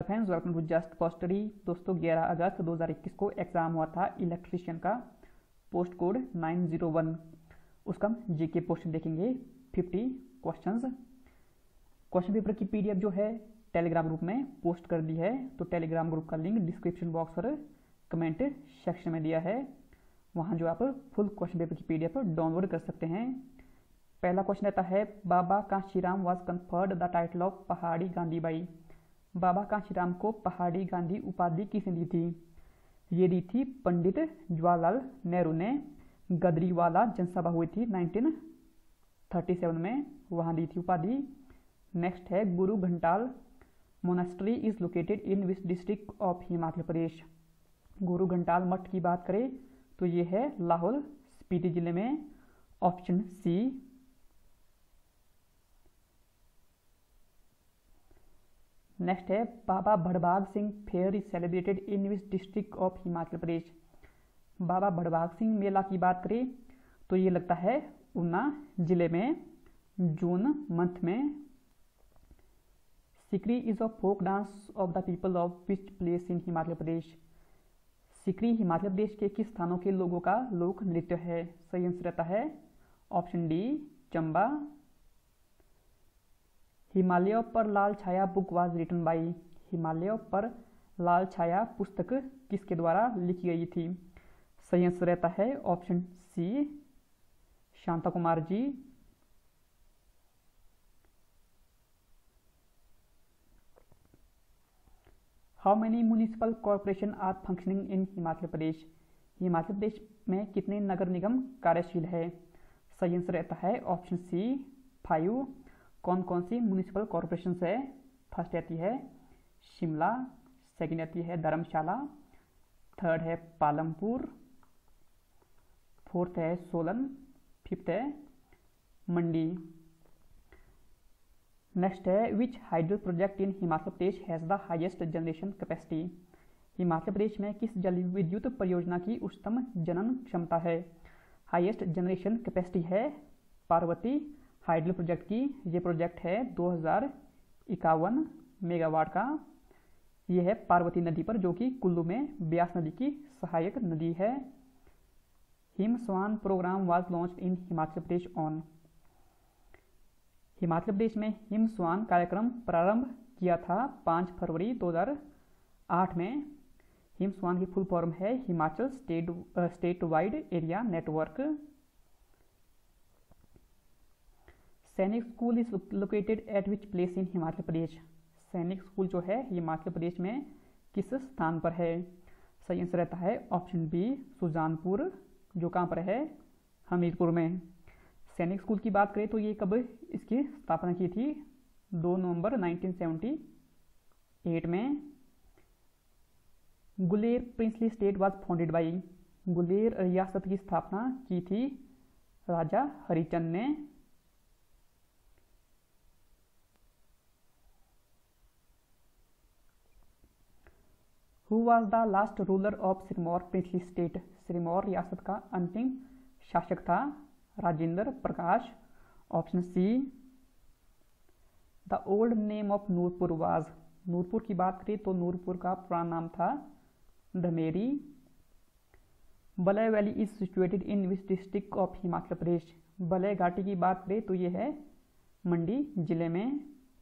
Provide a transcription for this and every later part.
Friends, welcome to just पोस्टरी। दोस्तों 11 अगस्त 2021 को एग्जाम हुआ था इलेक्ट्रीशियन का, पोस्ट कोड 901। उसका हम जीके पोर्शन देखेंगे। 50 क्वेश्चंस। क्वेश्चन पेपर की पीडीएफ जो है टेलीग्राम ग्रुप में पोस्ट कर दी है, तो टेलीग्राम ग्रुप का लिंक डिस्क्रिप्शन बॉक्स और कमेंट सेक्शन में दिया है। वहाँ जो आप फुल क्वेश्चन पेपर की पीडीएफ डाउनलोड कर सकते हैं। पहला क्वेश्चन रहता है, Baba Kanshiram was conferred the title of Pahadi Gandhi by. बाबा कांशीराम को पहाड़ी गांधी उपाधि किसने दी थी? ये दी थी पंडित जवाहरलाल नेहरू ने। गदरीवाला जनसभा हुई थी 1937 में, वहाँ दी थी उपाधि। नेक्स्ट है, Guru Ghantal monastery is located in which district of Himachal Pradesh. Guru Ghantal मठ की बात करें तो ये है लाहौल स्पीति जिले में, ऑप्शन सी। नेक्स्ट है, Baba Bharbag Singh fair is celebrated in which district of Himachal Pradesh. Baba Bharbag Singh मेला की बात करें तो ये लगता है ऊना जिले में, जून मंथ में। Sikri is a folk dance of the people of which place in Himachal Pradesh. Sikri Himachal Pradesh के किस स्थानों के लोगों का लोक नृत्य है? सही आंसर रहता है option D, Chamba. Himalaya Par Lal Chhaya book was written by. Himalaya Par Lal छाया पुस्तक किसके द्वारा लिखी गई थी? सही आंसर रहता है option C, Shanta Kumar ji. How many municipal corporation are functioning in Himachal Pradesh. Himachal Pradesh में कितने नगर निगम कार्यशील है? सही आंसर रहता है ऑप्शन सी, 5। कौन कौन सी म्युनिसिपल कॉर्पोरेशन है? फर्स्ट आती है शिमला, सेकंड आती है धर्मशाला, थर्ड है पालमपुर, फोर्थ है सोलन, फिफ्थ है मंडी। नेक्स्ट है, which hydro project in Himachal Pradesh has the highest generation capacity. Himachal Pradesh में किस जल विद्युत परियोजना की उच्चतम जनन क्षमता है? हाईएस्ट जनरेशन कैपेसिटी है पार्वती हाइड्रो प्रोजेक्ट की। ये प्रोजेक्ट है 2051 मेगावाट का। ये है पार्वती नदी पर, जो कि कुल्लू में ब्यास नदी की सहायक नदी है। Him Swan program was launched in Himachal Pradesh on. Himachal Pradesh में हिम स्वान कार्यक्रम प्रारंभ किया था 5 फरवरी 2008 में। हिम स्वान की फुल फॉर्म है Himachal state wide area network. Sainik school is located at which place in Himachal Pradesh. Sainik school जो है हिमाचल प्रदेश में किस स्थान पर है? सही आंसर रहता है ऑप्शन बी, सुजानपुर, जो कहाँ पर है? हमीरपुर में। सैनिक स्कूल की बात करें तो ये कब इसकी स्थापना की थी? 2 नवंबर 1978 में। Guler princely state was founded by. Guler रियासत की स्थापना की थी राजा हरिचंद ने। Who was the last ruler of Sirmaur princely state. Sirmaur रियासत का अंतिम शासक था Rajendra Prakash, option C. The old name of Nurpur was. Nurpur की बात करें तो नूरपुर का पुराना नाम था Dhameri. Balh valley is situated in which district of Himachal Pradesh. Balh घाटी की बात करें तो ये है मंडी जिले में।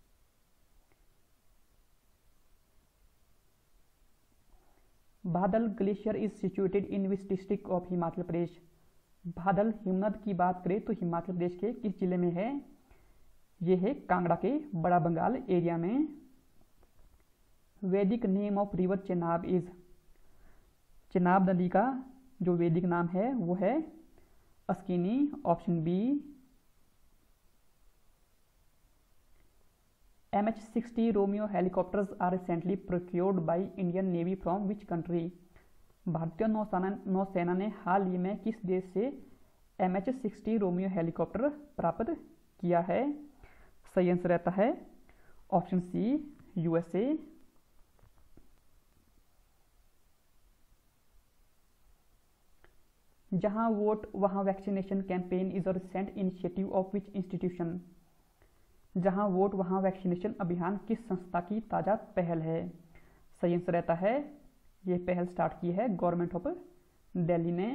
Badal glacier is situated in which district of Himachal Pradesh. Badal हिमनद की बात करें तो हिमाचल प्रदेश के किस जिले में है? ये है कांगड़ा के बड़ा बंगाल एरिया में। Vedic name of river Chenab is. Chenab नदी का जो वैदिक नाम है वो है Askini, option B. MH-60 Romeo helicopters are recently procured by Indian navy from which country. भारतीय नौसेना ने हाल ही में किस देश से MH-60 रोमियो हेलीकॉप्टर प्राप्त किया है? सही आंसर रहता है ऑप्शन सी, USA। जहां वोट वहां vaccination campaign is a recent initiative of which institution. जहां वोट वहां वैक्सीनेशन अभियान किस संस्था की ताज़ा पहल है? सही आंसर रहता है, ये पहल स्टार्ट की है गवर्नमेंट ऑफ दिल्ली ने।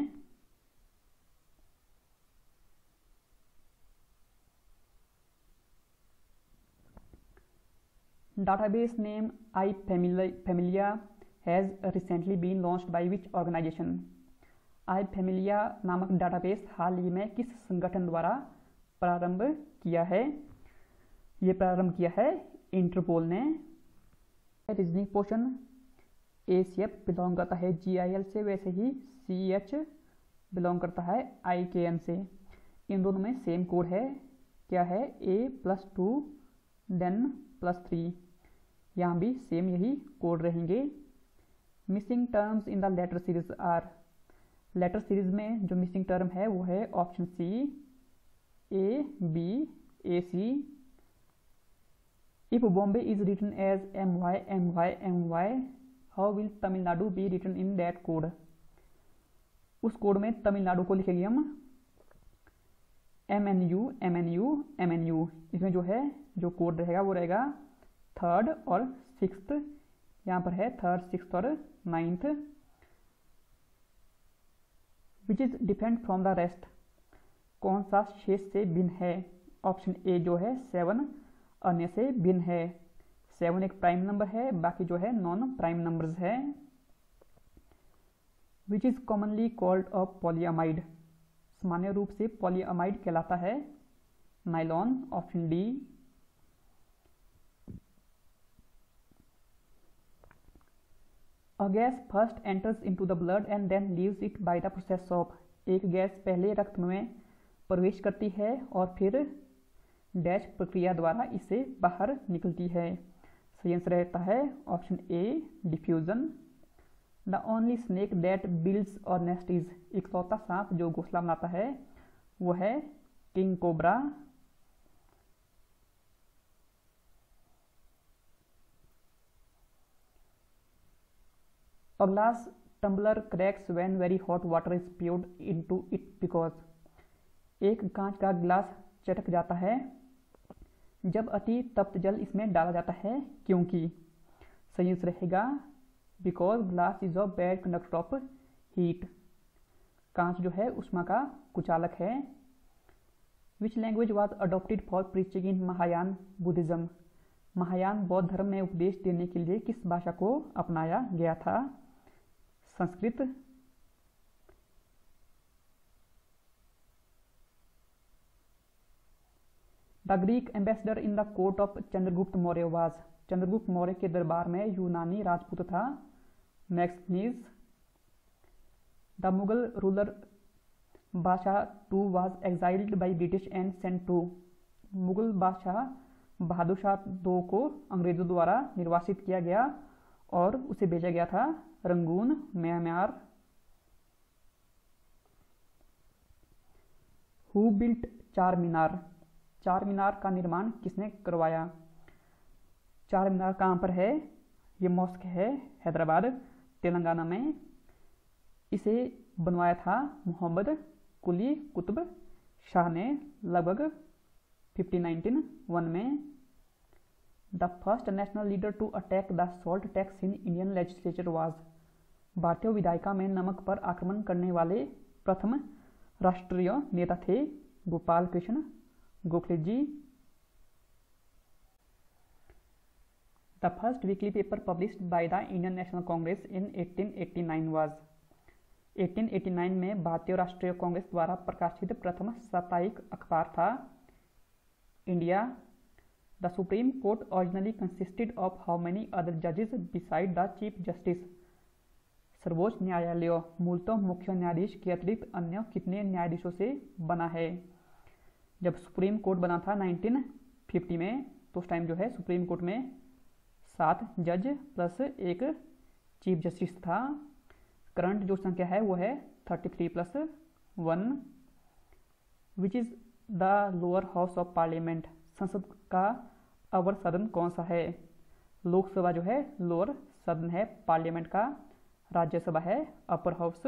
Database name iFamilia has recently been launched by which organization? iFamilia नामक डाटाबेस हाल ही में किस संगठन द्वारा प्रारंभ किया है? ये प्रारंभ किया है इंटरपोल ने। रीजनिंग पोर्शन ACF बिलोंग करता है GIL से, वैसे ही CH बिलोंग करता है IKN से। इन दोनों में सेम कोड है, क्या है? A+2 then +3। यहाँ भी सेम यही कोड रहेंगे। Missing terms in the letter series are, letter series में जो मिसिंग टर्म है वो है option C, A, B, AC। If Bombay is written as MY, MY, MY, how will Tamil Nadu be written in that code? उस code में तमिलनाडु को लिखेंगे हम MNU, MNU, MNU। इसमें जो है जो कोड रहेगा वो रहेगा 3rd और 6th, यहाँ पर है 3rd, 6th और 9th। Which is different from the rest, कौन सा शेष से भिन्न है? ऑप्शन A जो है 7 अन्य से भिन्न है। 7 एक प्राइम नंबर है, बाकी जो है नॉन प्राइम नंबर्स है। Which is commonly called a polyamide, सामान्य रूप से पॉलीअमाइड कहलाता है nylon, option D। A gas first enters into the blood and then leaves it by the process of, एक गैस पहले रक्त में प्रवेश करती है और फिर डैश प्रक्रिया द्वारा इसे बाहर निकलती है। सही आंसर रहता है option A, diffusion. The only snake that builds और नेस्ट इज, इकलौता सांप जो घोंसला बनाता है वो है king cobra. A glass tumbler cracks when very hot water is poured into it because, एक कांच का गिलास चटक जाता है जब अति तप्त जल इसमें डाला जाता है, क्योंकि? सही आंसर रहेगा because glass is a bad conductor of heat, कांच जो है उष्मा का कुचालक है। Which language was adopted for preaching in Mahayana Buddhism, Mahayana बौद्ध धर्म में उपदेश देने के लिए किस भाषा को अपनाया गया था? Sanskrit. The Greek ambassador in the court of Chandragupta Maurya was, Chandragupta Maurya के दरबार में यूनानी राजपूत था मैक्सिमीज। The Mughal ruler Badshah two was exiled by British and sent to, मुगल बादशाह बहादुर शाह II को अंग्रेजों द्वारा निर्वासित किया गया और उसे भेजा गया था रंगून, म्यांमार। हु बिल्ट चार मीनार, चार मीनार का निर्माण किसने करवाया? चार मीनार कहाँ पर है? ये मॉस्क है हैदराबाद, तेलंगाना में। इसे बनवाया था मोहम्मद कुली कुतुब शाह ने लगभग 1591 में। The first national leader to attack the salt tax in Indian legislature was, भारतीय विधायिका में नमक पर आक्रमण करने वाले प्रथम राष्ट्रीय नेता थे Gopal Krishna Gokhale ji. The first weekly paper published by the Indian National Congress in 1889 was, 1889 में भारतीय राष्ट्रीय कांग्रेस द्वारा प्रकाशित प्रथम साप्ताहिक अखबार था India. The Supreme Court originally consisted of how many other जजेस बिसाइड द चीफ जस्टिस, सर्वोच्च न्यायालय मूलतः मुख्य न्यायाधीश के अतिरिक्त अन्य कितने न्यायाधीशों से बना है? जब सुप्रीम कोर्ट बना था 1950 में, तो उस टाइम जो है सुप्रीम कोर्ट में 7 जज प्लस एक चीफ जस्टिस था। करंट जो संख्या है वो है 33+1। Which is the lower house of parliament, संसद का अवर सदन कौन सा है? लोकसभा जो है लोअर सदन है पार्लियामेंट का, राज्यसभा है upper house.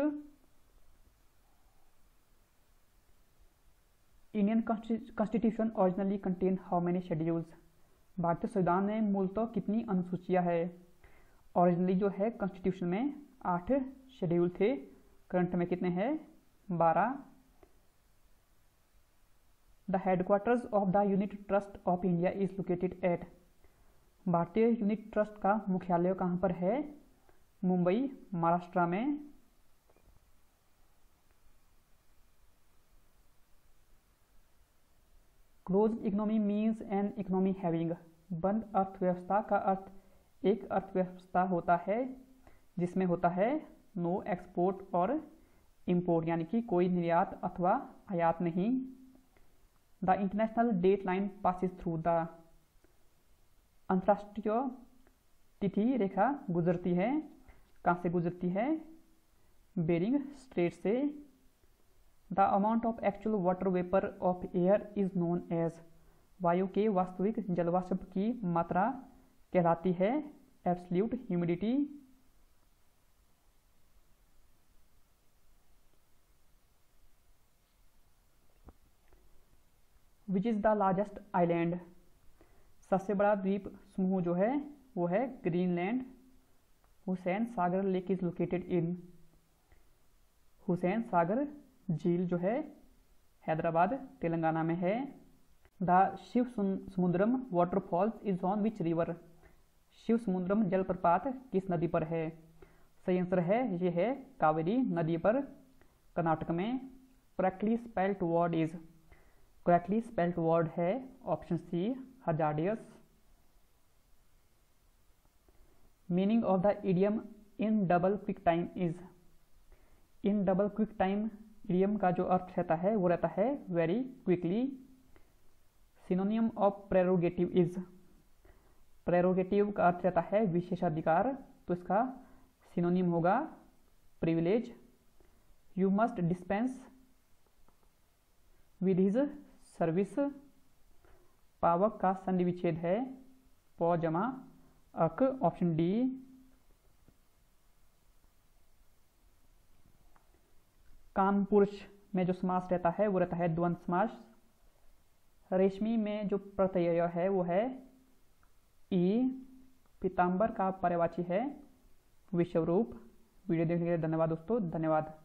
Indian constitution originally contain how many schedules, भारतीय संविधान में मूलतः कितनी अनुसूचियां है? ओरिजिनली जो है कॉन्स्टिट्यूशन में 8 शेड्यूल थे, करंट में कितने हैं 12। The headquarters of the unit trust of India is located at, भारतीय यूनिट ट्रस्ट का मुख्यालय कहाँ पर है, मुंबई महाराष्ट्र में। Close economy means an economy having, बंद अर्थव्यवस्था का अर्थ एक अर्थव्यवस्था होता है जिसमें होता है नो एक्सपोर्ट और इंपोर्ट, यानी कि कोई निर्यात अथवा आयात नहीं। The international date line passes through the, अंतर्राष्ट्रीय तिथि रेखा गुजरती है, कहाँ से गुजरती है, बेरिंग स्ट्रेट से। The amount of actual water vapour of air is known as, वायु के वास्तविक जलवाष्प की मात्रा कहलाती है absolute humidity. Which is the largest island, सबसे बड़ा द्वीप समूह जो है वो है Greenland. Hussain Sagar lake is located in, Hussain Sagar झील जो है हैदराबाद तेलंगाना में है। The Shiva Samudram waterfalls is on which river, Shiva Samudram जलप्रपात किस नदी पर है, सही आंसर है ये है कावेरी नदी पर, कर्नाटक में। Correctly spelled word is, correctly spelled word है option C hazardous. Meaning of the idiom in double quick time is, in double quick time idiom का जो अर्थ रहता है वो रहता है very quickly. Synonym of prerogative is, prerogative का अर्थ रहता है विशेषाधिकार, तो इसका सिनोनियम होगा privilege. You must dispense with his service, पावक का संधि विच्छेद है प जमा अक, ऑप्शन डी। काम पुरुष में जो समास रहता है वो रहता है द्वंद्व समास। रेशमी में जो प्रत्यय है वो है ई। पीताम्बर का पर्यायवाची है विश्वरूप। वीडियो देखने के लिए धन्यवाद दोस्तों, धन्यवाद।